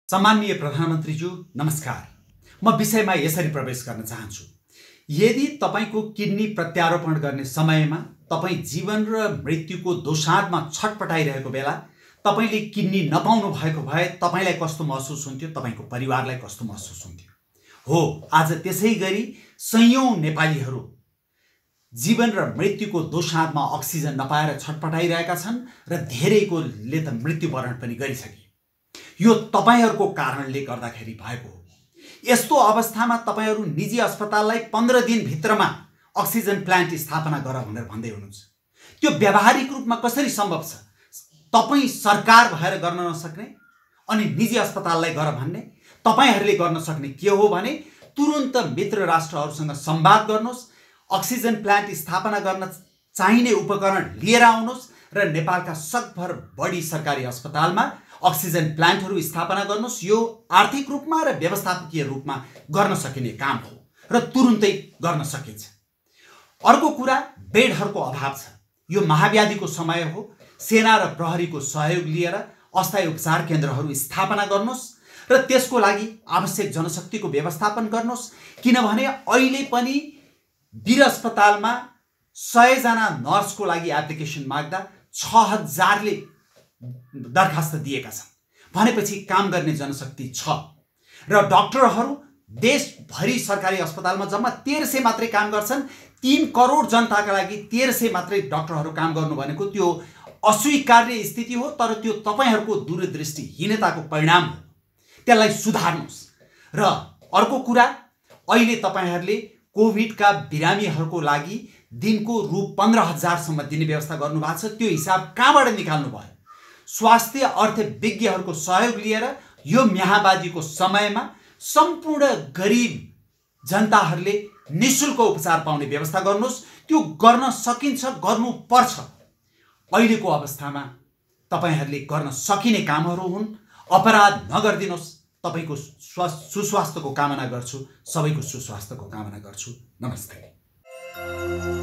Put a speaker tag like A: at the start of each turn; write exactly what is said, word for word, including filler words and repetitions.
A: सम्माननीय प्रधानमन्त्रीज्यू नमस्कार। म विषयमा यसरी प्रवेश गर्न चाहन्छु। यदि तपाईको किडनी प्रत्यारोपण गर्ने समयमा तपाई जीवन र मृत्युको दोसाँधमा छटपटाइरहेको बेला तपाईले किडनी नपाउनु भएको भए तपाईलाई कस्तो महसुस हुन्थ्यो, तपाईको परिवारलाई कस्तो महसुस हुन्थ्यो? हो, आज त्यसैगरी सयौं नेपालीहरू जीवन र मृत्युको दोसाँधमा अक्सिजन नपाएर छटपटाइरहेका छन् र धेरैकोले त मृत्युवरण पनि गरिसके। यो तपाईहरुको कारणले गर्दाखेरि भएको हो। यस्तो अवस्थामा तपाईहरु निजी अस्पताललाई पन्ध्र दिन भित्रमा अक्सिजन प्लान्ट स्थापना गर भनेर भन्दै हुनुहुन्छ। त्यो व्यावहारिक रूपमा कसरी सम्भव छ? तपाई सरकार भएर गर्न नसक्ने अनि निजी अस्पताललाई गर भन्ने? तपाईहरुले गर्न सक्ने के हो भने तुरुन्त मित्र राष्ट्रहरुसँग संवाद गर्नुस्, अक्सिजन प्लान्ट स्थापना गर्न चाहिने उपकरण लिएर आउनुस् र नेपालका सकभर बढी सरकारी अस्पतालमा अक्सिजन प्लान्टहरू स्थापना गर्नुस्। यो आर्थिक रूपमा र व्यवस्थापकीय रूपमा गर्न सकिने काम हो र तुरुन्तै गर्न सकिन्छ। अर्को कुरा, बेडहरूको अभाव छ। यो महाव्याधिको समय हो। सेना र प्रहरीको सहयोग लिएर अस्थायी उपचार केन्द्रहरू स्थापना गर्नुस् र त्यसको लागि आवश्यक जनशक्तिको व्यवस्थापन गर्नुस्। किनभने अहिले पनि वीर अस्पतालमा सय जना नर्सको लागि एप्लिकेसन माग्दा छ हजारले दरखास्त दिएका छन्। भनेपछि काम गर्ने जनशक्ति छ र डाक्टरहरू देशभरि सरकारी अस्पतालमा जम्मा तेह्र सय मात्रै काम गर्छन्। तीन करोड जनताका लागि तेह्र सय मात्रै डाक्टरहरू काम गर्नु भनेको त्यो अस्वीकार्य स्थिति हो। तर त्यो तपाईहरुको दूरदृष्टिहीनताको परिणाम हो। त्यसलाई सुधार्नुस्। र अर्को कुरा, अहिले तपाईहरुले कोभिडका बिरामीहरूको लागि दिनको रु पन्ध्र हजार सम्म दिने व्यवस्था गर्नु भएको छ। त्यो हिसाब कहाँबाट निकाल्नु भयो? स्वास्थ्य अर्थविज्ञहरूको सहयोग लिएर यो म्याहबाजीको समयमा सम्पूर्ण गरिब जनताहरूले निशुल्क उपचार पाउने व्यवस्था गर्नुस्। त्यो गर्न सकिन्छ, गर्नुपर्छ। अहिलेको अवस्थामा तपाईहरुले गर्न सकिने कामहरू हुन्। अपराध नगर्दिनुस्। तपाईको सुस्वास्थ्यको कामना गर्छु। सबैको सुस्वास्थ्यको कामना गर्छु। नमस्ते।